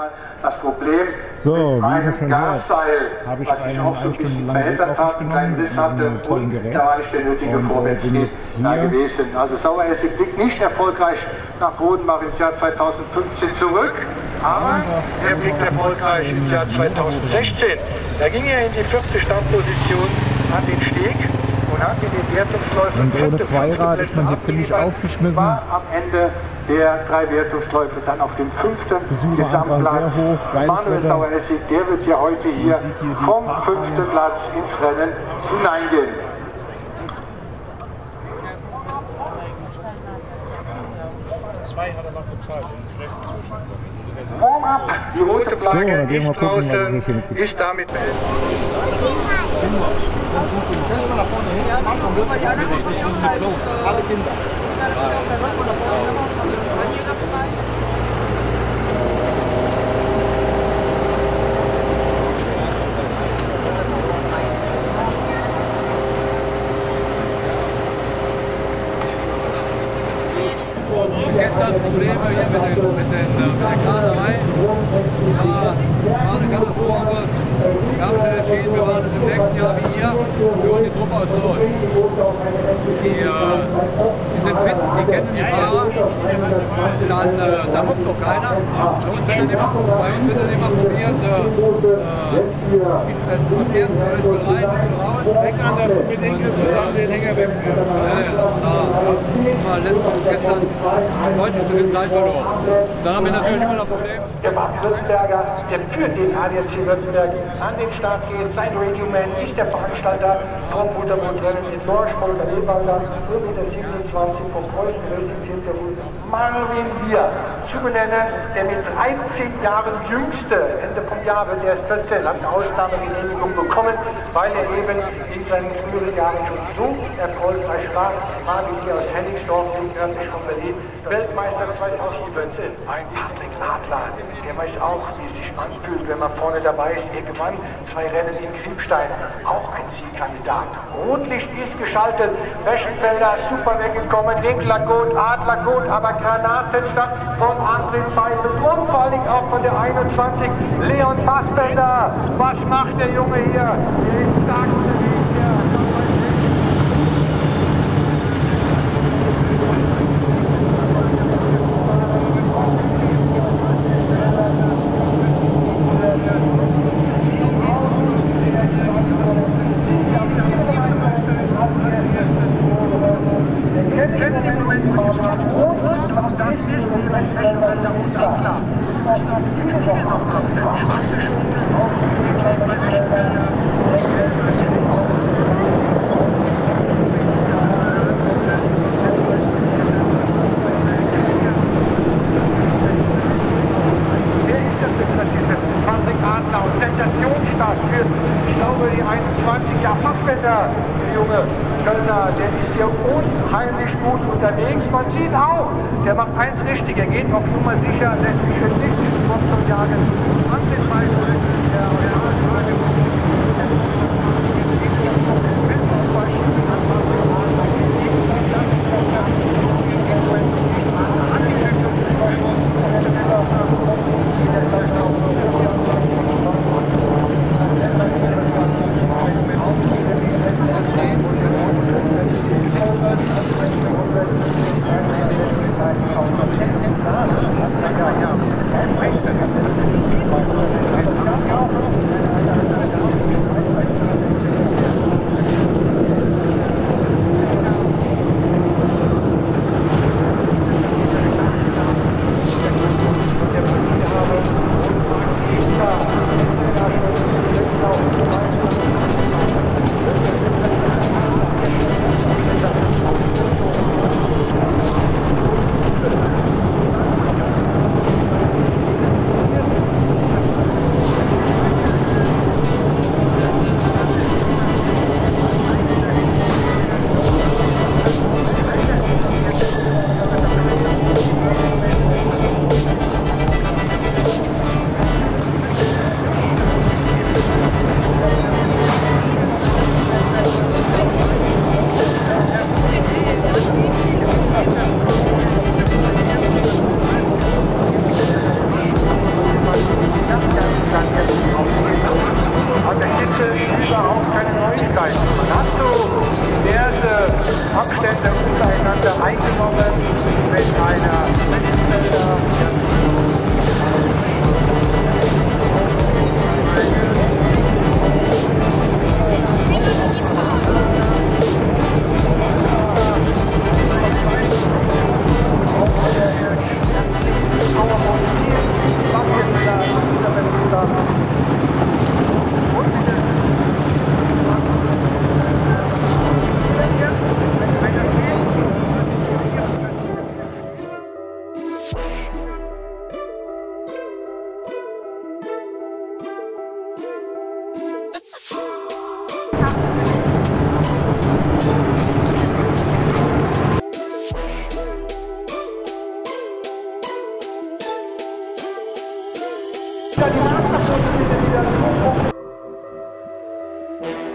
einmal das Problem. So, wie ihr schon hört, habe ich eine Stunde lang Weg auf mich genommen mit diesem tollen Gerät und bin jetzt hier. Also Saueressig blickt nicht erfolgreich nach Bodenbach ins Jahr 2015 zurück, aber er blickt erfolgreich ins Jahr 2016. Da ging er in die 4. Startposition an den Steg und hat in den Wertungsläufen. Und ohne Zweirad ist man hier ziemlich aufgeschmissen. War am Ende der 3 Wertungsläufe dann auf dem 5. Besucheranteil sehr hoch, geiles Manuel Wetter. Saueressig, der wird ja heute hier vom 5. Platz ins Rennen hineingehen. Hat er noch bezahlt, einen schlechten Zustand. Warm-up, die rote So, Flagge dann gehen wir mal gucken, was es so Schönes gibt. ist damit beendet. Alle Kinder. Gestern Probleme hier mit der Kaderei. War eine Katastrophe. Wir haben schon entschieden, wir machen es im nächsten Jahr wie hier. Wir holen die Truppe aus Lorch. Die sind fit, die kennen die Fahrer. Da muckt doch keiner. Bei uns wird dann immer probiert, am ersten ist bereit, ist zu raus. Denk an, dass du mit Enkel zusammen den Hänger wegfährst. Gestern deutlich zu viel Zeit verloren. Dann haben wir natürlich immer noch Probleme. Der Baden-Württemberger, der für den ADAC Württemberg an den Start geht. Sein Radioman ist der Veranstalter vom Butterboot-Rennen in Lorch, von der Lebander, sowie der 27 vom Preußen Racing Team, der Marvin Bier zu benennen, der mit 13 Jahren jüngste, Ende vom Jahr wird er 14, hat eine Ausnahmegenehmigung bekommen, weil er eben in seinen früheren Jahren schon so erfolgreich war. Marvin Bier aus Hennigsdorf, nördlich von Berlin, Weltmeister 2014. Ein Patrick Adler, der weiß auch, wie es sich anfühlt, wenn man vorne dabei ist. Er gewann 2 Rennen in Kriebstein, auch ein Siegkandidat. Rotlicht ist geschaltet, Weschenfelder super weggekommen, Winklerkot, Adlerkot, aber Granatenstadt von André Feisel und vor allem auch von der 21, Leon Fassbender. Was macht der Junge hier? Er ist stark unterwegs hier. Sensationsstart für, ich glaube, die 21 Jahre Fassbender, der junge Kölner, der ist hier unheimlich gut unterwegs. Man sieht auch, der macht eins richtig, er geht auf Nummer sicher, lässt sich nicht vom Jagen an den Meister, überhaupt keine Neuigkeiten. Man hat so diverse Abstände untereinander eingenommen mit einer Mittelfelder. Die Maßnahme bitte wieder